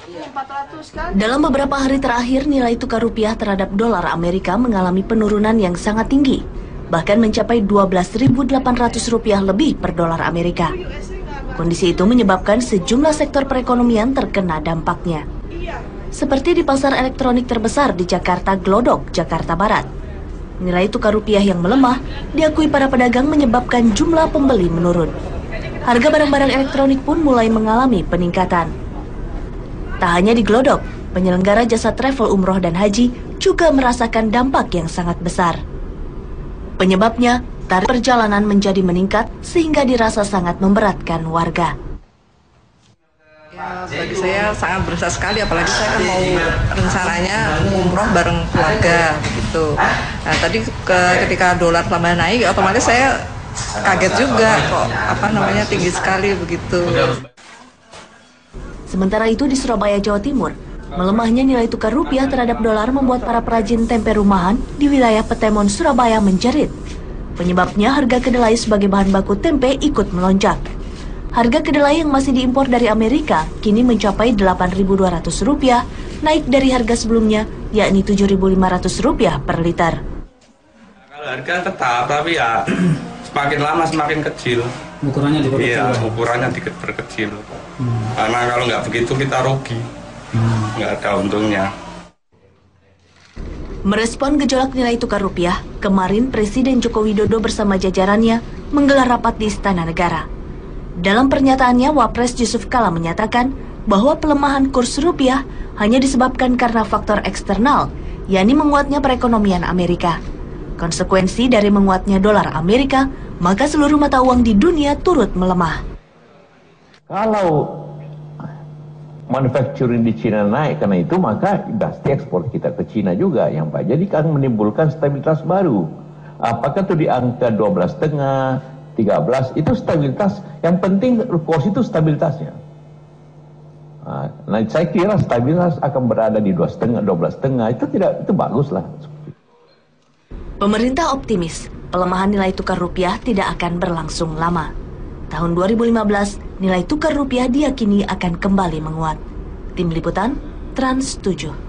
Dalam beberapa hari terakhir, nilai tukar rupiah terhadap dolar Amerika mengalami penurunan yang sangat tinggi, bahkan mencapai Rp12.800 lebih per dolar Amerika. Kondisi itu menyebabkan sejumlah sektor perekonomian terkena dampaknya. Seperti di pasar elektronik terbesar di Jakarta Glodok, Jakarta Barat. Nilai tukar rupiah yang melemah diakui para pedagang menyebabkan jumlah pembeli menurun. Harga barang-barang elektronik pun mulai mengalami peningkatan. Tak hanya di Glodok, penyelenggara jasa travel umroh dan haji juga merasakan dampak yang sangat besar. Penyebabnya, tarif perjalanan menjadi meningkat sehingga dirasa sangat memberatkan warga. Ya, bagi saya sangat berusaha sekali, apalagi saya kan mau rencananya umroh bareng keluarga begitu. Nah, tadi ketika dolar tambah naik, otomatis saya kaget juga kok tinggi sekali begitu. Sementara itu di Surabaya, Jawa Timur, melemahnya nilai tukar rupiah terhadap dolar membuat para perajin tempe rumahan di wilayah Petemon, Surabaya menjerit. Penyebabnya harga kedelai sebagai bahan baku tempe ikut melonjak. Harga kedelai yang masih diimpor dari Amerika kini mencapai Rp8.200, naik dari harga sebelumnya, yakni Rp7.500 per liter. Kalau harga tetap, tapi ya semakin lama semakin kecil. Ukurannya diperkecil? Iya, ukurannya diperkecil. Karena kalau nggak begitu kita rugi, nggak ada untungnya. Merespon gejolak nilai tukar rupiah, kemarin Presiden Joko Widodo bersama jajarannya menggelar rapat di Istana Negara. Dalam pernyataannya, Wapres Yusuf Kala menyatakan bahwa pelemahan kurs rupiah hanya disebabkan karena faktor eksternal, yakni menguatnya perekonomian Amerika. Konsekuensi dari menguatnya dolar Amerika, maka seluruh mata uang di dunia turut melemah. Kalau manufacturing di Cina naik karena itu, maka pasti ekspor kita ke Cina juga yang Pak. Jadi kan menimbulkan stabilitas baru. Apakah itu di angka 12,5, 13, itu stabilitas. Yang penting kurs itu stabilitasnya. Nah, saya kira stabilitas akan berada di 2,5, 12,5, itu bagus lah. Pemerintah optimis pelemahan nilai tukar rupiah tidak akan berlangsung lama. Tahun 2015, nilai tukar rupiah diyakini akan kembali menguat. Tim Liputan, Trans 7.